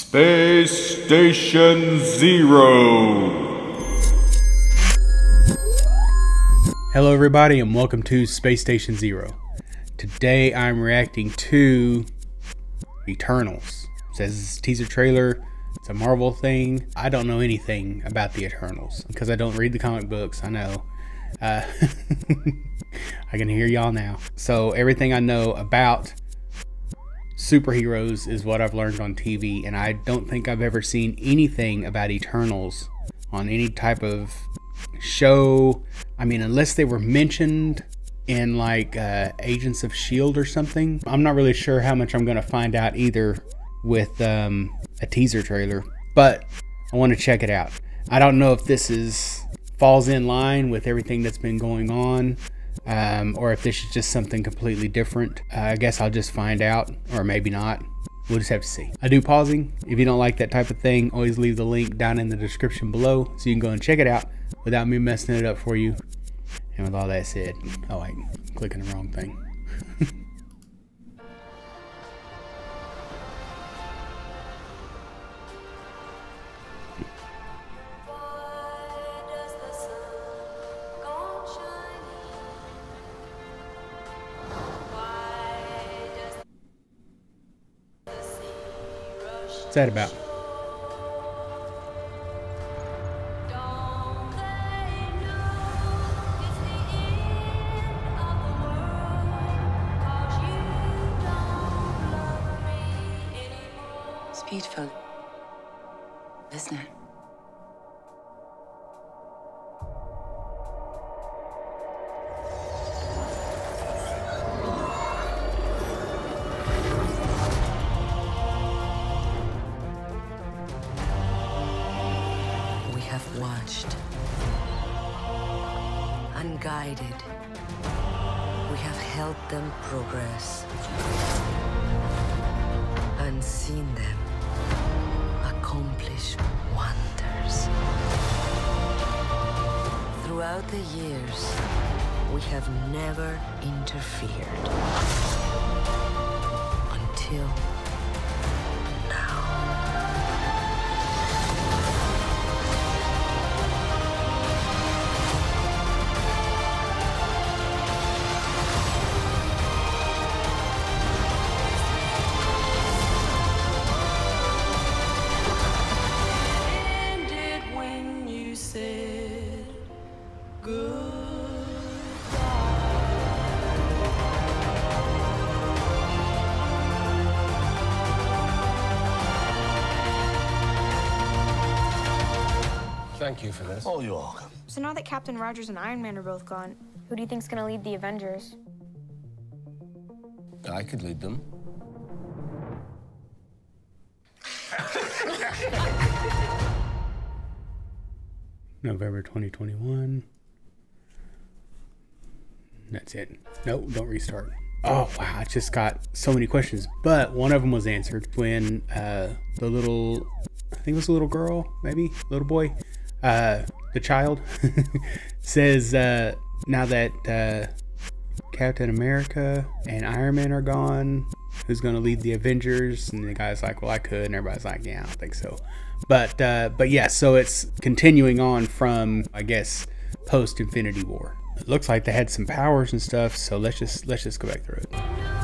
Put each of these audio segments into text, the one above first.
Space Station Zero. Hello everybody and welcome to Space Station Zero. Today I'm reacting to Eternals. It says teaser trailer. It's a Marvel thing. I don't know anything about the Eternals because I don't read the comic books. I know. I can hear y'all now. So everything I know about superheroes is what I've learned on TV, and I don't think I've ever seen anything about Eternals on any type of show. I mean, unless they were mentioned in like Agents of S.H.I.E.L.D. or something. I'm not really sure how much I'm going to find out either with a teaser trailer, but I want to check it out. I don't know if this falls in line with everything that's been going on, or if this is just something completely different. I guess I'll just find out, or maybe not. We'll just have to see. I do pausing. If you don't like that type of thing, always leave the link down in the description below so you can go and check it out without me messing it up for you. And with all that said, oh wait, I'm clicking the wrong thing. What's that about? It's beautiful, isn't it? We have watched, unguided. We have helped them progress and seen them accomplish wonders. Throughout the years, we have never interfered until now. Thank you for this. Oh, you're welcome. So now that Captain Rogers and Iron Man are both gone, who do you think's gonna lead the Avengers? I could lead them. November 2021. That's it. Nope, don't restart. Oh wow, I just got so many questions, but one of them was answered when the little, I think it was a little girl, maybe little boy, the child says now that Captain America and Iron Man are gone, who's gonna lead the Avengers? And the guy's like, well, I could, and everybody's like, yeah, I don't think so. But yeah, so it's continuing on from, I guess, post Infinity War. It looks like they had some powers and stuff, so let's just go back through it.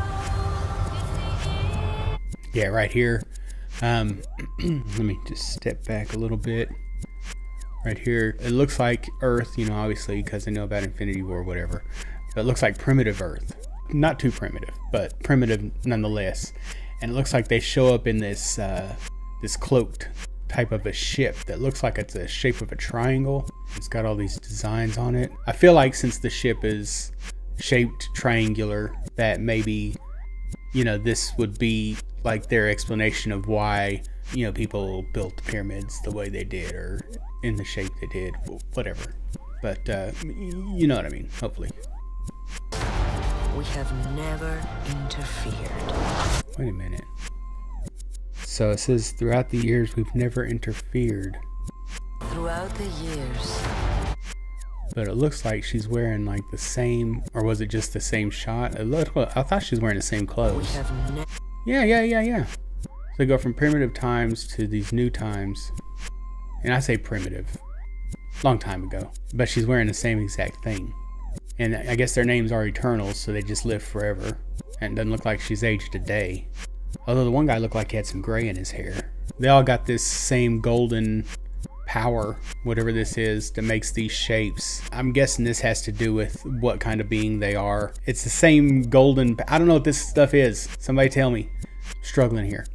Yeah, right here. Let me just step back a little bit. Right here, it looks like Earth, you know, obviously because they know about Infinity War or whatever. But it looks like primitive Earth. Not too primitive, but primitive nonetheless. And it looks like they show up in this this cloaked type of a ship that looks like it's the shape of a triangle. It's got all these designs on it. I feel like since the ship is shaped triangular, that maybe, you know, this would be like their explanation of why, you know, people built the pyramids the way they did or in the shape they did, whatever. But you know what I mean, hopefully. We have never interfered. Wait a minute. So it says throughout the years we've never interfered. Throughout the years. But it looks like she's wearing like the same, or was it just the same shot? It looked, I thought she was wearing the same We clothes. have never. Yeah. So they go from primitive times to these new times. And I say primitive, long time ago. But she's wearing the same exact thing. And I guess their names are Eternals, so they just live forever. And it doesn't look like she's aged a day. Although the one guy looked like he had some gray in his hair. They all got this same golden power, whatever this is, that makes these shapes. I'm guessing this has to do with what kind of being they are. It's the same golden, I don't know what this stuff is. Somebody tell me. I'm struggling here.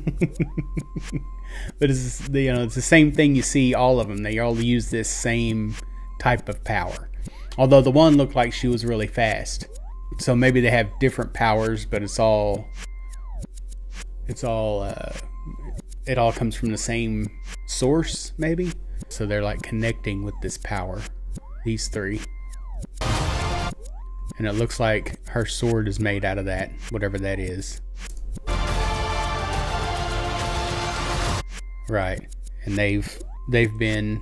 But it's, you know, it's the same thing you see all of them. They all use this same type of power. Although the one looked like she was really fast. So maybe they have different powers, but it all comes from the same source, maybe. So they're like connecting with this power, these three. And it looks like her sword is made out of that, whatever that is. Right. And they've been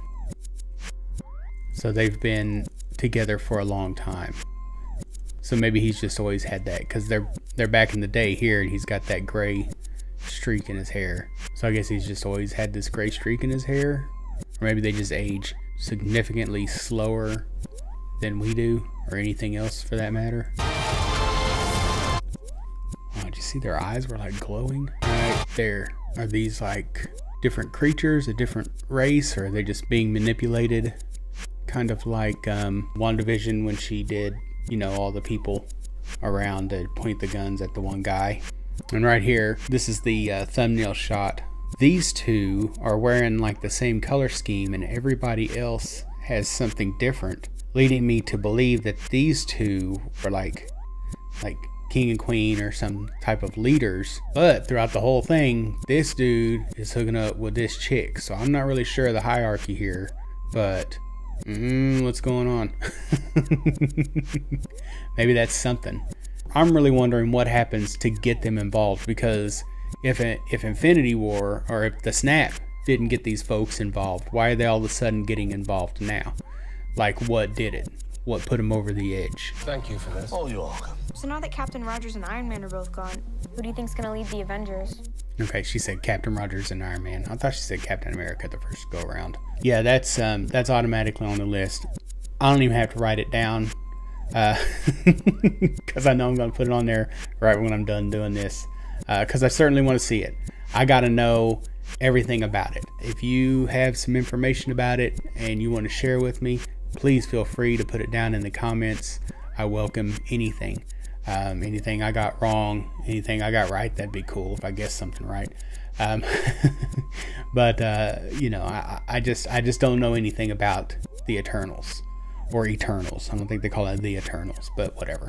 together for a long time. So maybe he's just always had that, because they're back in the day here, and he's got that gray streak in his hair. So I guess he's just always had this gray streak in his hair. Or maybe they just age significantly slower than we do, or anything else for that matter. Oh, did you see their eyes were like glowing? Right there. Are these like different creatures, a different race, or are they just being manipulated? Kind of like WandaVision when she did, you know, all the people around to point the guns at the one guy. And right here, this is the thumbnail shot. These two are wearing like the same color scheme, and everybody else has something different, leading me to believe that these two are like king and queen or some type of leaders. But throughout the whole thing, this dude is hooking up with this chick. So I'm not really sure of the hierarchy here, but what's going on? Maybe that's something. I'm really wondering what happens to get them involved, because if Infinity War, or if the Snap didn't get these folks involved, why are they all of a sudden getting involved now? Like, what did it? What put them over the edge? Thank you for this. Oh, you're welcome. So now that Captain Rogers and Iron Man are both gone, who do you think's gonna lead the Avengers? Okay, she said Captain Rogers and Iron Man. I thought she said Captain America the first go around. Yeah, that's automatically on the list. I don't even have to write it down, because I know I'm going to put it on there right when I'm done doing this, because I certainly want to see it. I got to know everything about it. If you have some information about it and you want to share with me, please feel free to put it down in the comments. I welcome anything. Anything I got wrong, anything I got right, that'd be cool if I guessed something right. But you know, I just don't know anything about the Eternals, or Eternals. I don't think they call it the Eternals, but whatever.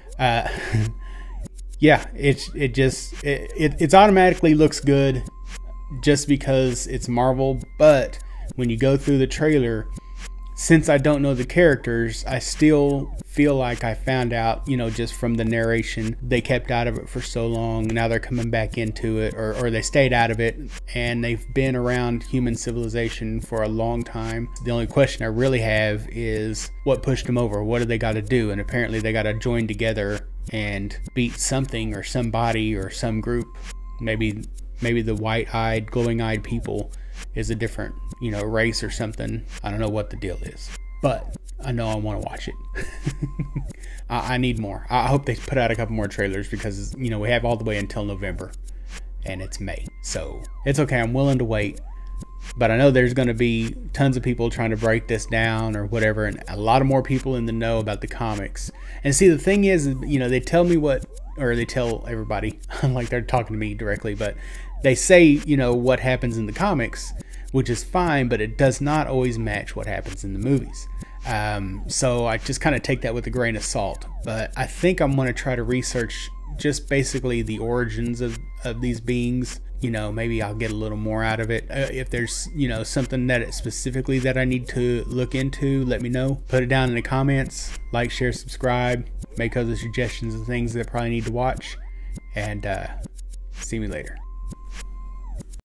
Yeah, it automatically looks good just because it's Marvel. But when you go through the trailer, since I don't know the characters, I still feel like I found out, you know, just from the narration, they kept out of it for so long. Now they're coming back into it, or they stayed out of it, and they've been around human civilization for a long time. The only question I really have is what pushed them over? What do they got to do? And apparently they got to join together and beat something or somebody or some group. Maybe the white-eyed, glowing-eyed people is a different, you know, race or something. I don't know what the deal is, but I know I want to watch it. I need more. I hope they put out a couple more trailers, because, you know, we have all the way until November, and it's May, so it's okay. I'm willing to wait, but I know there's going to be tons of people trying to break this down or whatever, and a lot of more people in the know about the comics. And see, the thing is, you know, they tell me what, or they tell everybody, like they're talking to me directly, but they say, you know, what happens in the comics, which is fine, but it does not always match what happens in the movies. So I just kind of take that with a grain of salt. But I think I'm going to try to research just basically the origins of these beings. You know, maybe I'll get a little more out of it. If there's, you know, something that specifically that I need to look into, let me know. Put it down in the comments. Like, share, subscribe. Make other suggestions of things that I probably need to watch. And see me later.